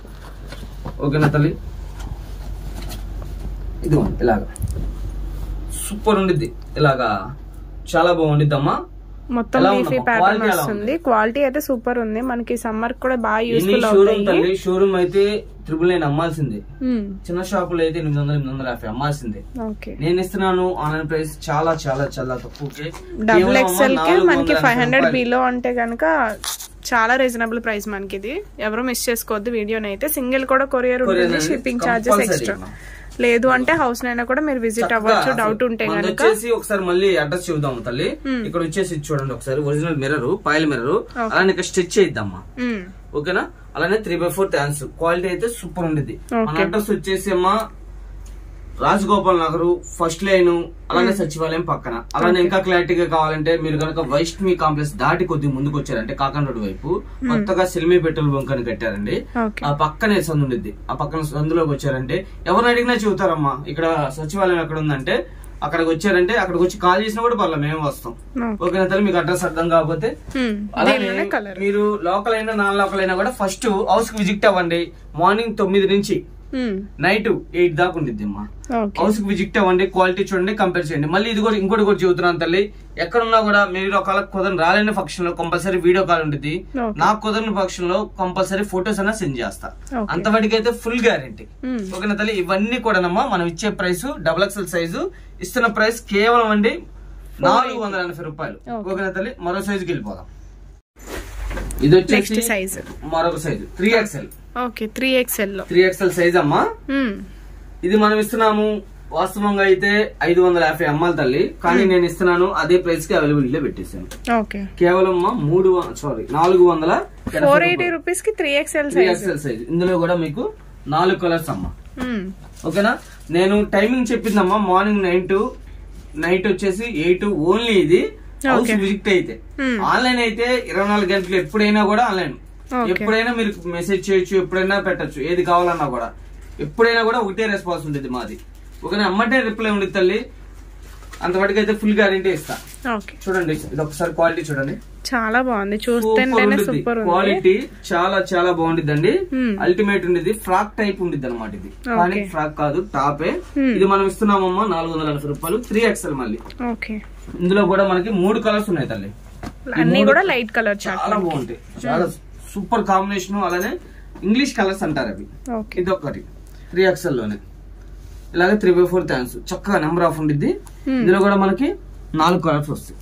ఓకేనా తల్లి? ఇదిగోండి ఇలాగా సూపర్ ఉండిద్ది. ఇలాగా చాలా బాగుండిద్దమ్మా. మొత్తం లీఫీ ప్యాటర్న్ వస్తుంది. క్వాలిటీ అయితే సూపర్ ఉంది. మనకి సమ్మర్ కూడా బాగా యూస్ఫుల్ అవుతుంది. షోరూమ్ అయితే ట్రిపుల్ నైన్ అమ్మాల్సిందే, చిన్న షాపులో అయితే ఎనిమిది వందల ఎనిమిది వందల యాభై అమ్మాల్సిందే. నేను ఇస్తున్నాను ఆన్లైన్ ప్రైస్ చాలా చాలా చాలా తక్కువకే. డబుల్ ఎక్స్ఎల్ కి మనకి ఫైవ్ హండ్రెడ్ బిలో అంటే గనక చాలా రీజనబుల్ ప్రైస్ మనకి. ఇది ఎవరు మిస్ చేసుకోవద్దు వీడియోని అయితే. సింగిల్ కూడా కొరియర్ ఉంటుంది, షిప్పింగ్ చార్జెస్ ఎక్స్ట్రా. లేదు అంటే హౌస్ నైనా కూడా మీరు విజిట్ అవ్వచ్చు డౌట్ ఉంటే గనుక. ఒకసారి మళ్ళీ అడ్రస్ చూద్దాం తల్లి. ఇక్కడ వచ్చేసి చూడండి ఒకసారి ఒరిజినల్ మిర్రర్, పాయిల్ మిర్రర్, అలానే ఇక్కడ స్టిచ్ చేద్దామా, ఓకేనా. అలానే త్రీ బై ఫోర్ థ్యాన్స్, క్వాలిటీ అయితే సూపర్ ఉండేది. మన అడ్రస్ వచ్చేసి అమ్మా రాజగోపాల్ నగర్ ఫస్ట్ లైన్, అలానే సచివాలయం పక్కన. అలానే ఇంకా క్లారిటీగా కావాలంటే మీరు కనుక వైష్ణవి కాంప్లెక్స్ దాటి కొద్దిగా ముందుకు వచ్చారంటే కాకాన్ రోడ్ వైపు కొత్తగా సిల్మీ పెట్రోల్ బంక్ అని కట్టారండి. ఆ పక్కనే సందు ఉండిద్ది. ఆ పక్కన సందులోకి వచ్చారంటే ఎవరిని అడిగినా చెబుతారమ్మా ఇక్కడ సచివాలయం ఎక్కడ ఉందంటే. అక్కడికి వచ్చారంటే అక్కడికి వచ్చి కాల్ చేసినా కూడా పర్లేదు, మేము వస్తాం. ఓకేనా తల్లి, మీకు అడ్రస్ అర్థం కాకపోతే. అలానే మీరు లోకల్ అయినా నాన్ లోకల్ అయినా కూడా ఫస్ట్ హౌస్ కి విజిట్ అవ్వండి. మార్నింగ్ తొమ్మిది నుంచి నైట్ ఎయిట్ దాకా ఉండిద్ది అమ్మా. హౌస్ కి విజిట్ అవ్వండి, క్వాలిటీ చూడండి, కంపేర్ చేయండి. మళ్ళీ ఇది కూడా ఇంకోటి కూడా చెబుతున్నాను తల్లి, ఎక్కడున్నా కూడా మీరు ఒకవేళ కుదరని రాలేని ఫంక్షన్ లో కంపల్సరీ వీడియో కాల్ ఉంటుంది. నాకు కుదరని ఫంక్షన్ లో కంపల్సరీ ఫొటోస్ అయినా సెండ్ చేస్తా. అంతవరకు అయితే ఫుల్ గ్యారంటీ. ఓకేనా తల్లి, ఇవన్నీ కూడానమ్మా మనం ఇచ్చే ప్రైస్ డబుల్ ఎక్స్ఎల్ సైజు. ఇస్తున్న ప్రైస్ కేవలం అండి నాలుగు వందల ఎనభై రూపాయలు. ఓకేనా తల్లి, మరో సైజుకి వెళ్ళిపోదాం. ఇది వచ్చేసి సైజ్ మరొక size three XL. Okay, three XL లో త్రీ ఎక్స్ఎల్ సైజ్ అమ్మా. ఇది మనం ఇస్తున్నాము వాస్తవంగా అయితే ఐదు వందల యాభై అమ్మాలి తల్లి, కానీ నేను ఇస్తున్నాను అదే ప్రైస్ కి అవైలబిలిటీ పెట్టేసాను. కేవలం మూడు సారీ నాలుగు వందల ఫోర్ ఎయిటీ రూపీస్ కి three XL three XL size. ఇందులో కూడా మీకు నాలుగు కలర్స్ అమ్మా. ఓకేనా, నేను టైమింగ్ చెప్పిందమ్మా మార్నింగ్ నైన్ టు నైట్ వచ్చేసి ఎయిట్ ఓన్లీ. ఇది హౌస్ విజిట్ అయితే. ఆన్లైన్ అయితే ఇరవై నాలుగు గంటలు ఎప్పుడైనా కూడా ఆన్లైన్, ఎప్పుడైనా మీరు మెసేజ్ చేయొచ్చు, ఎప్పుడైనా పెట్టచ్చు, ఏది కావాలన్నా కూడా ఎప్పుడైనా కూడా ఒకటే రెస్పాన్స్ ఉంటుంది మాది. ఓకేనా, అమ్మటే రిప్లై ఉండదు తల్లి. అంతవరకు అయితే ఫుల్ గ్యారెంటీ ఇస్తా. చూడండి ఇది ఒకసారి క్వాలిటీ చూడండి, చాలా బాగుంది. చూస్తే క్వాలిటీ చాలా చాలా బాగుండిద్దండి. అల్టిమేట్ ఉండేది, ఫ్రాక్ టైప్ ఉండిద్ది అనమాట. ఇది కానీ ఫ్రాక్ కాదు, టాపే. ఇది మనం ఇస్తున్నామమ్మా నాలుగు వందల ఎనభై రూపాయలు, త్రీ ఎక్స్ఎల్. మళ్ళీ ఇందులో కూడా మనకి మూడు కలర్స్ ఉన్నాయి తల్లి, అన్ని కూడా లైట్ కలర్, చాలా బాగుంటాయి, చాలా సూపర్ కాంబినేషన్. అలానే ఇంగ్లీష్ కలర్స్ అంటారు అవి. ఇది ఒకటి త్రీ ఎక్స్ఎల్ లోనే. ఇలాగే త్రీ బై ఫోర్ థ్యాంక్స్, చక్కగా నెంబర్ ఆఫ్ ఉండిద్ది. ఇందులో కూడా మనకి నాలుగు కలర్స్ వస్తాయి,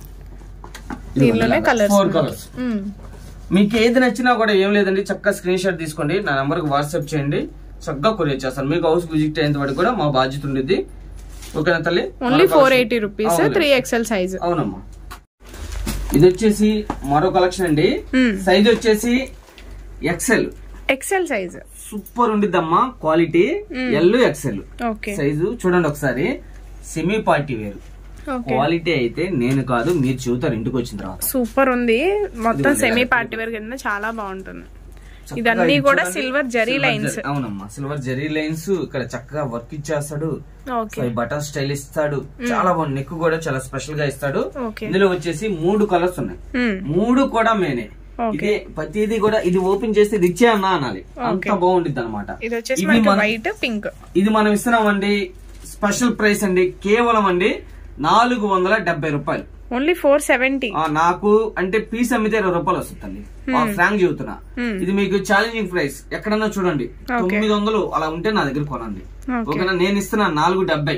ఫోర్ కలర్స్. మీకు ఏది నచ్చినా కూడా ఏం లేదండి, చక్కగా స్క్రీన్ షాట్ తీసుకోండి, నా నెంబర్ కి వాట్సాప్ చేయండి, చక్కగా కొరియర్ చేస్తాను. మీకు హౌస్ విజిట్ అయ్యేంత వరకు కూడా మా బాధ్యత ఉండిద్ది. ఓకేనా తల్లి, only four eighty rupees three XL size. అవునమ్మా. ఇది వచ్చేసి మరో కలెక్షన్ అండి. సైజ్ వచ్చేసి ఎక్సెల్ ఎక్సెల్ సైజ్, సూపర్ ఉండిద్దమ్మా. Quality L XL size. చూడండి ఒకసారి, సెమీ పార్టీ వేర్ క్వాలిటీ అయితే నేను కాదు, మీరు చూస్తారు ఇంటికి వచ్చిన తర్వాత. సూపర్ ఉంది, మొత్తం సెమీ పార్టీ వేర్ కింద చాలా బాగుంటుంది. ఇదన్నీ కూడా సిల్వర్ జరీ లైన్స్. అవునమ్మా, సిల్వర్ జరీ లైన్స్. ఇక్కడ చక్కగా వర్క్ ఇచ్చేస్తాడు, బటన్ స్టైల్ ఇస్తాడు, చాలా బాగుంది. నెక్ కూడా చాలా స్పెషల్ గా ఇస్తాడు. ఇందులో వచ్చేసి మూడు కలర్స్ ఉన్నాయి, మూడు కూడా మేనే. ఇదే ప్రతిదీ కూడా ఇది ఓపెన్ చేస్తే ఇది ఇచ్చే అన్నా అనాలి, అంత బాగుంటుంది అనమాట. ఇది మనం ఇస్తున్నామండి స్పెషల్ ప్రైస్ అండి, కేవలం అండి నాలుగు వందల డెబ్బై రూపాయలు. Only four seventy. నాకు అంటే పీస్ అమ్మితే ఇరవై రూపాయలు వస్తుంది, ఫ్రాంక్ చెబుతున్నా. ఇది మీకు ఛాలెంజింగ్ ప్రైస్. ఎక్కడన్నా చూడండి తొమ్మిది వందలు అలా ఉంటే నా దగ్గర కొనండి. ఓకేనా, నేను ఇస్తున్నా నాలుగు డెబ్బై.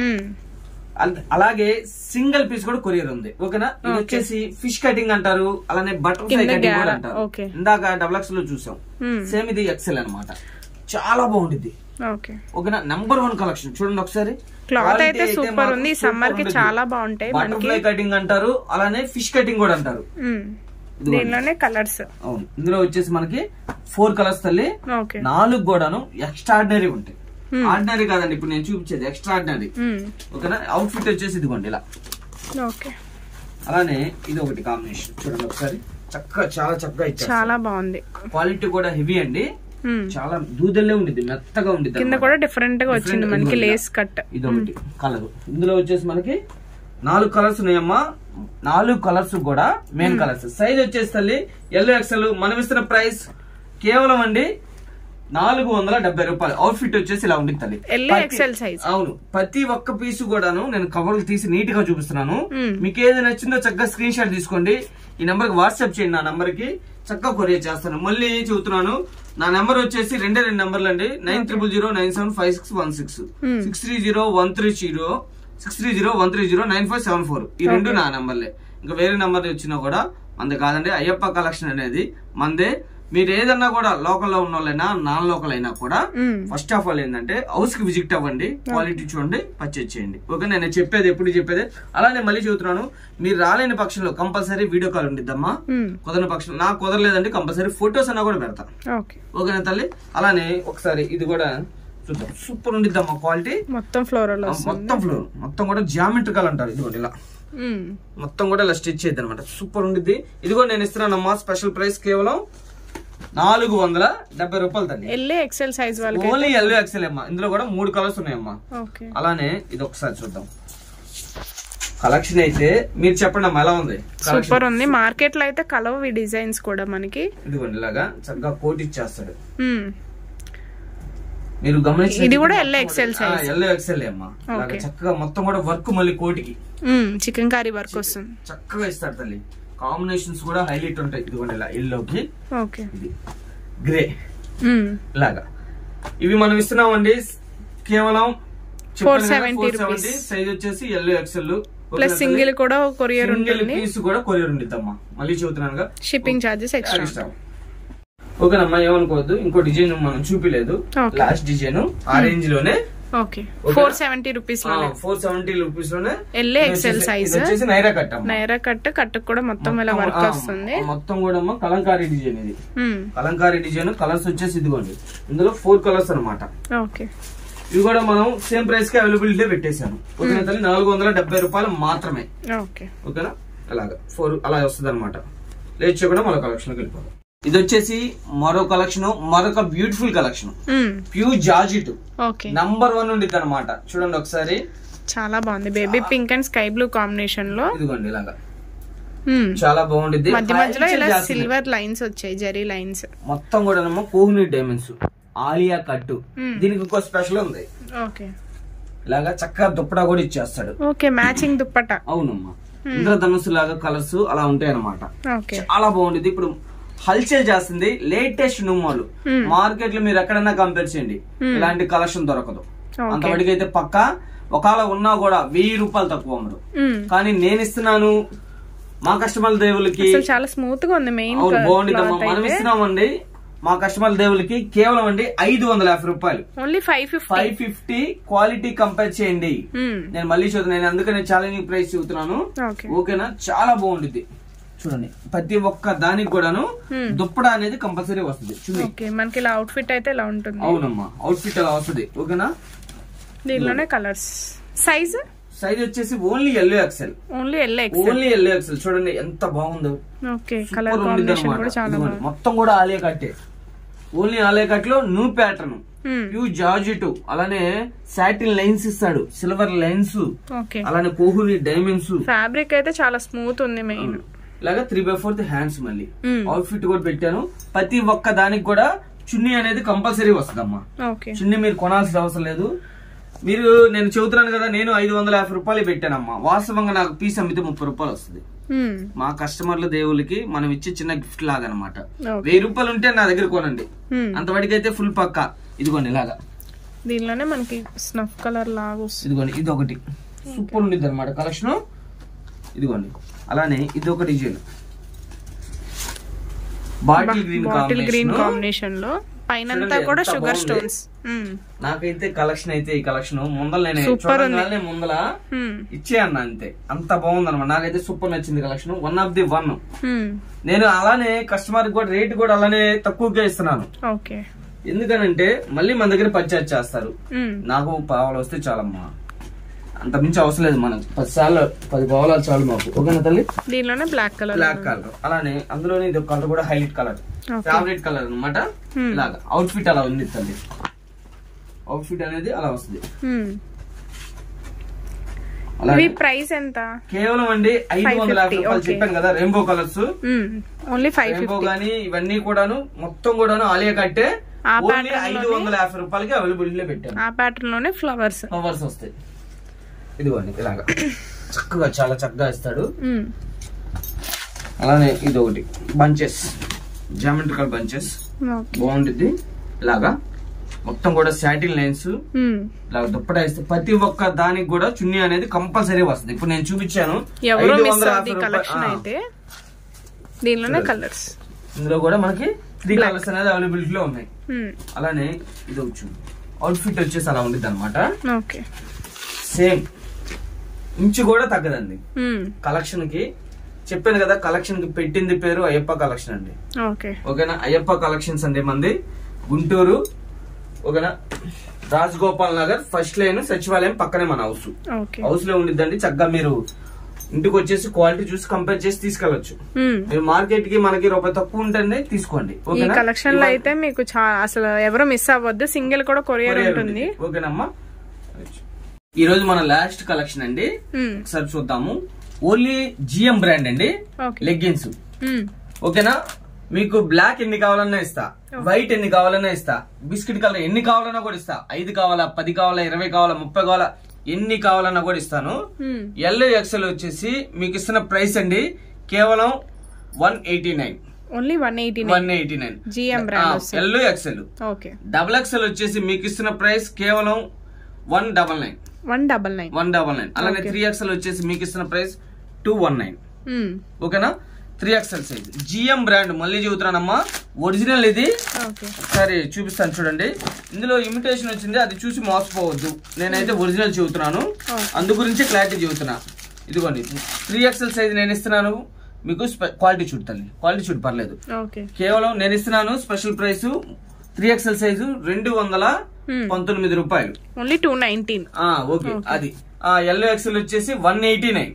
అలాగే సింగిల్ పీస్ కూడా కొరియర్ ఉంది. ఓకేనా, ఇది వచ్చేసి ఫిష్ కటింగ్ అంటారు, అలానే బటర్ఫ్లై కటింగ్ కూడా అంటారు. ఇందాక డబుల్ ఎక్స్ లో చూసాం, సేమ్ ఇది ఎక్సెల్ అనమాట. చాలా బాగుంటుంది. ఓకేనా, నంబర్ వన్ కలెక్షన్. చూడండి ఒకసారి, క్లాత్ అయితే సూపర్ ఉంది. సమ్మర్ కి చాలా బాగుంటాయి. బటర్ఫ్లై కటింగ్ అంటారు, అలానే ఫిష్ కటింగ్ కూడా అంటారు. దీనిలోనే కలర్స్. అవును, ఇందులో వచ్చేసి మనకి ఫోర్ కలర్స్ తల్లి. నాలుగు కూడాను ఎక్స్ట్రాడినరీ ఉంటాయి. ఆర్డినరీ కాదండి ఇప్పుడు నేను చూపించేది, ఎక్స్ట్రాడినరీ. ఓకేనా, అవుట్ ఫిట్ వచ్చేసి ఇదిగోండి ఇలా. అలానే ఇది ఒకటి కాంబినేషన్. చూడండి ఒకసారి, చక్కగా చాలా చక్కగా ఇచ్చారు, చాలా బాగుంది. క్వాలిటీ కూడా హెవీ అండి, చాలా దూదల్లే ఉండిద్ది, మెత్తగా ఉండిద్ది. కింద కూడా డిఫరెంట్ గా వచ్చింది మనకి లేస్ కట్. ఇది ఒకటి కలర్. ఇందులో వచ్చేసి మనకి నాలుగు కలర్స్ ఉన్నాయమ్మా, నాలుగు కలర్స్ కూడా మెయిన్ కలర్స్. సైజ్ వచ్చేసి తల్లి ఎల్లో ఎక్సెల్. మనం ఇస్తున్న ప్రైస్ కేవలం అండి నాలుగు వందల డెబ్బై రూపాయలు. అవుట్ ఫిట్ వచ్చేసి ఇలా ఉంటుంది తల్లి. XL size. అవును, ప్రతి ఒక్క పీసు కూడాను నేను కవర్లు తీసి నీట్ గా చూపిస్తున్నాను. మీకు ఏది నచ్చిందో చక్కగా స్క్రీన్ షాట్ తీసుకోండి, ఈ నెంబర్ కి వాట్సాప్ చేయండి. నా నెంబర్ కి చక్కగా కొరియర్ చేస్తాను. మళ్ళీ చెబుతున్నాను, నా నెంబర్ వచ్చేసి రెండే రెండు నెంబర్లు అండి. Nine triple zero nine seven five six one six six three zero one three zero six three zero one three zero nine five seven four ఈ రెండు నా నెంబర్లే. ఇంకా వేరే నెంబర్ వచ్చినా కూడా మంది కాదండి. అయ్యప్ప కలెక్షన్ అనేది మందే. మీరు ఏదన్నా కూడా లోకల్ లో ఉన్న వాళ్ళైనా నాన్ లోకల్ అయినా కూడా ఫస్ట్ ఆఫ్ ఆల్ ఏంటంటే హౌస్ కి విజిట్ అవ్వండి, క్వాలిటీ చూడండి, పర్చేజ్ చేయండి. ఓకే, నేను చెప్పేది ఎప్పుడు చెప్పేది. అలానే మళ్ళీ చెబుతున్నాను, మీరు రాలేని పక్షంలో కంపల్సరీ వీడియో కాల్ ఉండిద్దమ్మా. కుదరని పక్షంలో, నాకు కుదరలేదండి కంపల్సరీ ఫొటోస్ అన్నా కూడా పెడతా. ఓకేనా తల్లి? అలానే ఒకసారి ఇది కూడా చూద్దాం. సూపర్ ఉండిద్దమ్మా క్వాలిటీ. మొత్తం ఫ్లోర్ మొత్తం ఫ్లోర్ మొత్తం కూడా జామెట్రికల్ అంటారు. ఇది ఇలా మొత్తం కూడా ఇలా స్టిచ్ చేద్ది అనమాట. సూపర్ ఉండిద్ది. ఇది కూడా నేను ఇస్తున్నానమ్మా స్పెషల్ ప్రైస్ కేవలం నాలుగు వందల డెబ్బై రూపాయలు తల్లి. L XL size only yellow XL అమ్మా. ఇందులో కూడా మూడు కలర్స్ ఉన్నాయమ్మా. అలానే ఇది ఒకసారి చూద్దాం. కలెక్షన్ అయితే మీరు చెప్పండి అమ్మా ఎలా ఉంది? సూపర్ ఉంది. మార్కెట్ లో అయితే కలవ డిజైన్స్ కూడా మనకి ఇదిగోండి ఇలాగా చక్కగా కోట్ ఇచ్చేస్తాడు. మీరు గమనించి ఇది కూడా L XL size. L XL అమ్మా. చక్కగా మొత్తం కూడా వర్క్ మళ్ళీ కోటికి చికెన్ కర్రీ వర్క్ వస్తుంది. చక్కగా ఇస్తాడు తల్లి. కాంబినేషన్స్ కూడా హైలైట్ ఉంటాయి. ఇదిగోండి ఇలా ఎల్లోకి ఇది గ్రే ఇలాగా. ఇవి మనం ఇస్తున్నామండి కేవలం ఫోర్ సెవెంటీ సైజ్ వచ్చేసి ఎల్లో ఎక్సెల్ ప్లస్ సింగిల్ కూడా కొరియర్ ఉంటుంది. పీస్ కూడా కొరియర్ ఉండిద్దమ్మా. మళ్ళీ చెబుతున్నాను, షిప్పింగ్ చార్జెస్ ఎక్స్ట్రా. ఓకేనమ్మా, ఏమనుకోవద్దు. ఇంకో డిజైన్ మనం చూపిలేదు, లాస్ట్ డిజైన్ ఆ రేంజ్ లోనే four seventy rupees four seventy rupees లోనే L XL size. Naira cut Naira cut cut కూడా మొత్తం ఇలా వర్క్ వస్తుంది. మొత్తం కూడా కలంకారీ డిజైన్. ఇది కలంకారీ డిజైన్. కలర్స్ వచ్చేసి ఇదిగోండి, ఇందులో ఫోర్ కలర్స్ అనమాట. ఇవి కూడా మనం సేమ్ ప్రైస్ కి అవైలబిలిటీ పెట్టేశాను. ఓకేనా తల్లి? నాలుగు వందల డెబ్బై రూపాయలు మాత్రమే. ఓకేనా? అలాగా ఫోర్ అలా వస్తుంది అనమాట. లేచి కూడా మరో కలెక్షన్ వెళ్ళిపోతాం. ఇది వచ్చేసి మరో కలెక్షన్, మరొక beautiful collection. Pure georgette number one ఉండిద్ది అనమాట. చూడండి ఒకసారి, చాలా బాగుంది. Baby pink and sky blue combination లో ఇదిగోండి ఇలాగా చాలా బాగుండిద్ది. మధ్య మధ్యలో ఇలా సిల్వర్ లైన్స్ వచ్చాయి, జరీ లైన్స్. మొత్తం కూడా కోహినూర్ డైమండ్స్ ఆలియా కట్టు. దీనికి ఇంకో స్పెషల్ ఉంది. ఇలాగా చక్కగా దుప్పటా కూడా ఇచ్చేస్తాడు. Okay, matching dupatta. అవునమ్మా, ఇంద్రధనుసు లాగా కలర్స్ అలా ఉంటాయి అనమాట. చాలా బాగుండిద్ది. ఇప్పుడు హల్చల్ చేస్తుంది లేటెస్ట్ నుమ్మలు. మార్కెట్ లో మీరు ఎక్కడైనా కంపేర్ చేయండి, ఇలాంటి కలెక్షన్ దొరకదు. అంతవరకు అయితే పక్క. ఒకవేళ ఉన్నా కూడా వెయ్యి రూపాయలు తక్కువ అమ్మరు. కానీ నేను ఇస్తున్నాను మా కస్టమర్ దేవులకి. చాలా స్మూత్ గా ఉంది. మెయిన్ బాగుండిద్దమ్మా. మనం ఇస్తున్నామండి మా కస్టమర్ దేవులకి కేవలం అండి ఐదు వందల యాభై రూపాయలు. Only five fifty five fifty quality compare చేయండి. నేను మళ్ళీ చూద్దాను, నేను అందుకనే ఛాలెంజింగ్ ప్రైస్ చూస్తున్నాను. ఓకేనా? చాలా బాగుండిద్ది. చూడండి, ప్రతి ఒక్క దానికి కూడాను దుప్పడా అనేది కంపల్సరీ వస్తుంది. చూడండి, మనకి ఇలా అవుట్ ఫిట్ అయితే ఇలా ఉంటుంది. అవునమ్మా, అవుట్ ఫిట్ అలా వస్తుంది. ఓకేనా? దీనిలోనే కలర్స్. సైజ్ సైజ్ వచ్చేసి only yellow XL. Only yellow XL only yellow XL. చూడండి ఎంత బాగుందో. ఓకే, కలర్ కాంబినేషన్ కూడా చాలా బాగుంది. మొత్తం కూడా ఆలియా కట్టే. ఓన్లీ ఆలియా కట్ లో న్యూ ప్యాటర్న్, ప్యూర్ జార్జెట్. అలానే సాటిన్ లైన్స్ ఇస్తాడు, సిల్వర్ లైన్స్. అలానే కోహ్లీ డైమండ్స్. ఫ్యాబ్రిక్ అయితే చాలా స్మూత్ ఉంది. మెయిన్ ఇలాగా త్రీ బై ఫోర్త్ హ్యాండ్స్. మళ్ళీ అవుట్ ఫిట్ కూడా పెట్టాను. ప్రతి ఒక్క దానికి కూడా చున్నీ అనేది కంపల్సరీ వస్తుందమ్మా. చున్నీ మీరు కొనాల్సిన అవసరం లేదు. మీరు నేను చెబుతున్నాను కదా, నేను ఐదు వందల యాభై రూపాయలు పెట్టానమ్మా. వాస్తవంగా నాకు పీస్ అమ్మితే ముప్పై రూపాయలు వస్తుంది. మా కస్టమర్ల దేవులకి మనం ఇచ్చే చిన్న గిఫ్ట్ లాగా అనమాట. వెయ్యి రూపాయలు ఉంటే నా దగ్గర కొనండి, అంతవరకు అయితే ఫుల్ పక్కా. ఇదిగోండి ఇలాగా. దీనిలోనే మనకి స్నఫ్ కలర్ లాగా. ఇదిగోండి, ఇది ఒకటి సూపర్ ఉండిద్ది అనమాట కలెక్షన్. ఇదిగోండి, అలానే ఇది ఒక design bottle green bottle green combination లో పైనంతా కూడా షుగర్ స్టోన్స్. నాకైతే కలెక్షన్ అయితే ఈ కలెక్షన్ ముందల నేను ముందల ఇచ్చే అన్న అంతే. అంత బాగుంది అనమాట. నాకైతే సూపర్ నచ్చింది collection. One of the one. నేను అలానే కస్టమర్ కూడా రేట్ కూడా అలానే తక్కువగా ఇస్తున్నాను. ఎందుకనంటే మళ్ళీ మన దగ్గర పర్చేజ్ చేస్తారు. నాకు పావులు వస్తే చాలమ్మా, అంత మించి అవసరం లేదు. మనకు పది సార్లు పది పావులాలు చాలు మాకు. ఓకేనా తల్లి? దీనిలోనే బ్లాక్ కలర్. Black colour. అలానే అందులోనే ఇది కలర్ కూడా హైలైట్ కలర్, ఫేవరెట్ కలర్ అనమాట. ఇలాగా అవుట్ ఫిట్ అలా ఉంది తల్లి. అవుట్ ఫిట్ అనేది అలా వస్తుంది. ప్రైస్ ఎంత? కేవలం అండి ఐదు వందల యాభై రూపాయలు చెప్పాను కదా. Rainbow colours only five rainbow గానీ ఇవన్నీ కూడాను మొత్తం కూడాను ఆలియా కట్టే. ఓన్లీ ఐదు వందల యాభై రూపాయలకి అవైలబిలిటీ పెట్టాను. ఆ ప్యాటర్న్ లోనే ఫ్లవర్స్ ఫ్లవర్స్ వస్తాయి. ఇదిగోండి ఇలాగా చక్కగా చాలా చక్కగా ఇస్తాడు. అలానే ఇది ఒకటి బంచెస్, జామెట్రికల్ బంచెస్ బాగుంటుంది. ఇలాగా మొత్తం కూడా సాటిన్ లైన్స్ ఇలా దుప్పట వేస్తే ప్రతి ఒక్క దానికి కూడా చున్నీ అనేది కంపల్సరీ వస్తుంది. ఇప్పుడు నేను చూపించాను కలర్స్, ఇందులో కూడా మనకి త్రీ కలర్స్ అనేది అవైలబిలిటీలో ఉన్నాయి. అలానే ఇది వచ్చు అవుట్ఫిట్ వచ్చేసి అలా ఉంటుంది అనమాట. సేమ్ ఇంచు కూడా తగ్గదండి కలెక్షన్ కి. చెప్పాను కదా కలెక్షన్ కి పెట్టింది పేరు అయ్యప్ప కలెక్షన్ అండి. ఓకేనా, అయ్యప్ప కలెక్షన్స్ అండి మంది గుంటూరు. ఓకేనా, రాజగోపాల్ నగర్ ఫస్ట్ లైన్ సచివాలయం పక్కనే మన హౌస్. హౌస్ లో ఉండిద్దండి. చక్కగా మీరు ఇంటికి వచ్చేసి క్వాలిటీ చూసి కంపేర్ చేసి తీసుకెళ్లొచ్చు. మీరు మార్కెట్ కి మనకి రూపాయి తక్కువ ఉంటుంది తీసుకోండి. ఈ కలెక్షన్ లో అయితే మీకు అసలు ఎవరు మిస్ అవ్వద్దు, సింగిల్ కూడా కొరియర్ ఉంటుంది. ఓకేనమ్మా, ఈ రోజు మన లాస్ట్ కలెక్షన్ అండి. ఒకసారి చూద్దాము. ఓన్లీ జిఎం బ్రాండ్ అండి లెగ్గిన్స్. ఓకేనా, మీకు బ్లాక్ ఎన్ని కావాలన్నా ఇస్తా, వైట్ ఎన్ని కావాలన్నా ఇస్తా, బిస్కెట్ కలర్ ఎన్ని కావాలన్నా కూడా ఇస్తా. ఐదు కావాలా, పది కావాలా, ఇరవై కావాలా, ముప్పై కావాలా, ఎన్ని కావాలన్నా కూడా ఇస్తాను. ఎల్ ఎక్సెల్ వచ్చేసి మీకు ఇస్తున్న ప్రైస్ అండి కేవలం one eighty nine only one eighty one eighty nine GM brand L XL. Double XL వచ్చేసి మీకు ఇస్తున్న ప్రైస్ కేవలం one double nine one double nine one double nine అలానే త్రీ ఎక్సెల్ వచ్చేసి మీకు ఇస్తున్న ప్రైస్ టూ వన్ నైన్ ఓకేనా. Three XL size GM brand మళ్ళీ చెబుతున్నానమ్మా, ఒరిజినల్ ఇది. సరే చూపిస్తాను చూడండి. ఇందులో ఇమిటేషన్ వచ్చింది, అది చూసి మోసపోవద్దు. నేనైతే ఒరిజినల్ చెబుతున్నాను, అందు గురించి క్లారిటీ చెబుతున్నా. ఇదిగోండి త్రీ ఎక్సెల్ సైజ్ నేను ఇస్తున్నాను మీకు. క్వాలిటీ చూడు తల్లి, క్వాలిటీ చూడు పర్లేదు. కేవలం నేను ఇస్తున్నాను special price three XL size రెండు వందల పంతొమ్మిది రూపాయలు ఓన్లీ టూ నైన్టీన్. ఓకే, అది ఎల్లో ఎక్సెల్ వచ్చేసి వన్ ఎయిటీ నైన్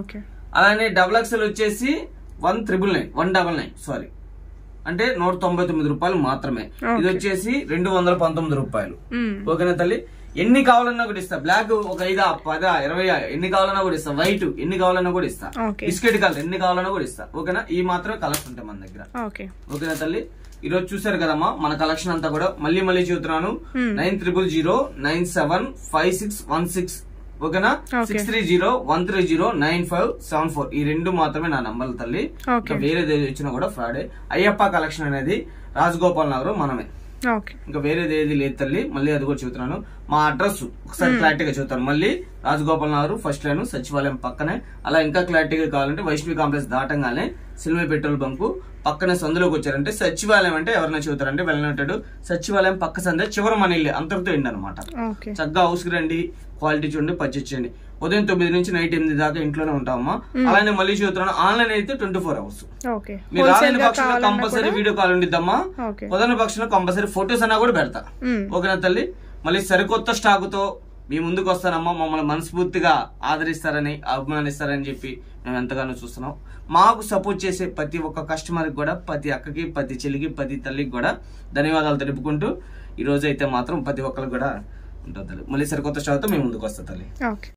అలానే డబుల్ ఎక్సెల్ వచ్చేసి one triple nine one double nine sorry అంటే నూట తొంభై తొమ్మిది రూపాయలు మాత్రమే. ఇది వచ్చేసి రెండు వందల పంతొమ్మిది రూపాయలు. ఓకేనా తల్లి, ఎన్ని కావాలన్నా కూడా ఇస్తా. బ్లాక్ ఒక ఐదా పదా ఇరవై ఎన్ని కావాలన్నా కూడా ఇస్తా. వైట్ ఎన్ని కావాలన్నా కూడా ఇస్తా. బిస్కెట్ కలర్ ఎన్ని కావాలన్నా కూడా ఇస్తా. ఓకేనా, ఈ మాత్రమే కలర్స్ ఉంటాయి మన దగ్గర. ఓకేనా తల్లి, ఈ రోజు చూసారు కదమ్మా మన కలెక్షన్ అంతా కూడా. మళ్ళీ మళ్ళీ చూస్తున్నాను, nine triple zero nine seven five six one six ఓకేనా, six three zero one three zero nine five seven four ఈ రెండు మాత్రమే నా నంబర్లు తల్లి. వేరేది వచ్చినా కూడా ఫ్రాడే. అయ్యప్ప కలెక్షన్ అనేది రాజగోపాల్ నగర్ మనమే, ఇంకా వేరేది ఏది లేదు తల్లి. మళ్ళీ అది కూడా చెబుతున్నాను, మా అడ్రస్ ఒకసారి క్లారిటీగా చెబుతాను. మళ్ళీ రాజగోపాల్ నగర్ ఫస్ట్ లైన్ సచివాలయం పక్కనే. అలా ఇంకా క్లారిటీగా కావాలంటే వైష్ణవి కాంప్లెక్స్ దాటంగానే సిల్వే పెట్రోల్ బంకు పక్కనే సందులోకి వచ్చారంటే సచివాలయం అంటే ఎవరైనా చెబుతారంటే వెళ్ళినట్టు సచివాలయం పక్క సందే చివరి మన ఇల్లు అంతటితో ఎండి అనమాట. చక్కగా హౌస్ కి రండి, క్వాలిటీ చూడండి, పర్చేజ్ చేయండి. ఉదయం తొమ్మిది నుంచి నైట్ ఎనిమిది దాకా ఇంట్లోనే ఉంటామమ్మా. అలానే మళ్ళీ చూస్తున్నాను ఆన్లైన్ అయితే ట్వంటీ ఫోర్ అవర్స్. మీరు రాలేని పక్షంలో కంపల్సరీ వీడియో కాల్ ఉండిద్దమ్మా. కుదరని పక్షంలో కంపల్సరీ ఫొటోస్ అన్నా కూడా పెడతా. ఓకేనా తల్లి, మళ్ళీ సరికొత్త స్టాక్ తో మీ ముందుకు వస్తానమ్మా. మమ్మల్ని మనస్ఫూర్తిగా ఆదరిస్తారని అభిమానిస్తారని చెప్పి మేము ఎంతగానో చూస్తున్నాం. మాకు సపోర్ట్ చేసే ప్రతి ఒక్క కస్టమర్ కి కూడా, ప్రతి అక్కకి, ప్రతి చెల్లికి, ప్రతి తల్లికి కూడా ధన్యవాదాలు తెలుపుకుంటూ ఈ రోజు అయితే మాత్రం ప్రతి ఒక్కరికి కూడా ఉంటుంది. మళ్ళీ సరికొత్త స్టాక్ తో మేము ముందుకు వస్తా తల్లి.